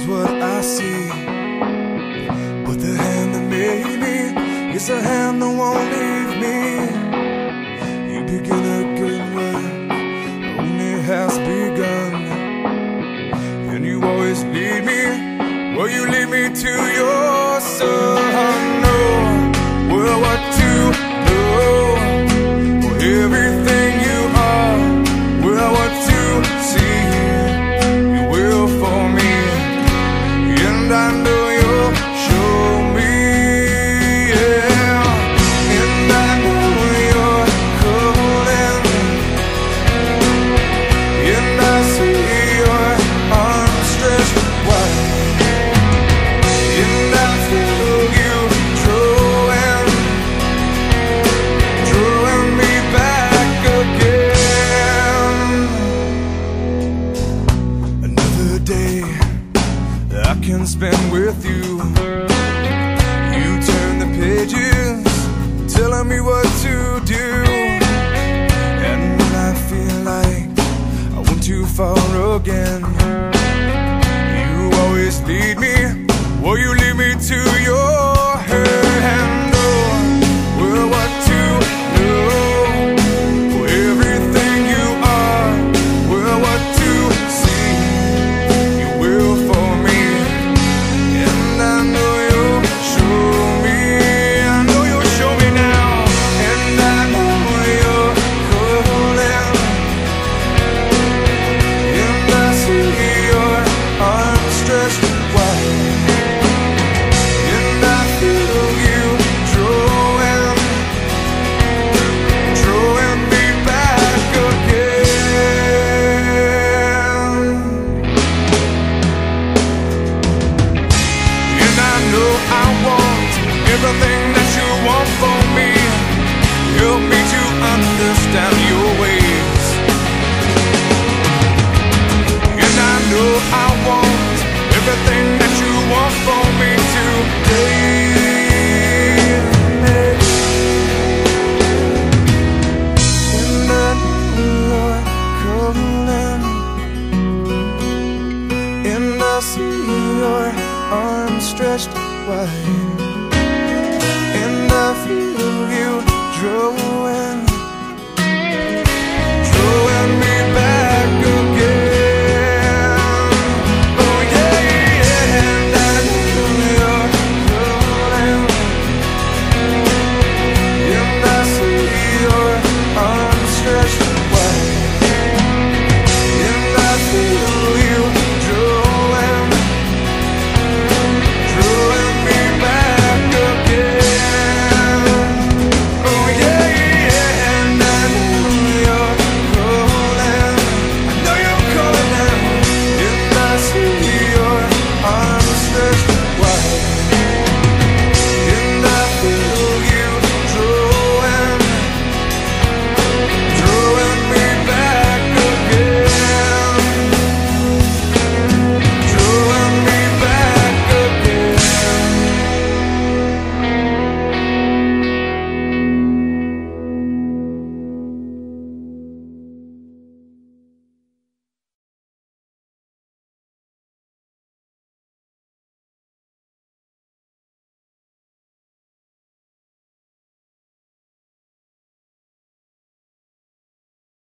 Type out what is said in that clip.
knows what I see, but the hand that made me is a hand that won't leave me. You begin a good work, only has begun, and you always lead me, well, you lead me to your son. No, well, what to know, for everything you are, well, what to see, you will for me, and I know you'll show me, yeah, and I know you're calling, and I see your arms stretched wide, and I feel you drawing me back again. Another day I can spend with you. You turn the pages, telling me what to do, and when I feel like I went too far again, you always lead me, well, you lead me to your hand. Oh, well, what to know, for everything you are, well, what to see, you will for me, and I know you'll show me, I know you'll show me now, and I know you're calling, and I see your arms stretched wide, and I feel you drawing me back again. And I know I want everything that you want for me. Help me to understand your ways. And I know I want everything that you want for me today. And I know you're calling, and I see your arms stretched wide, and I feel you drawing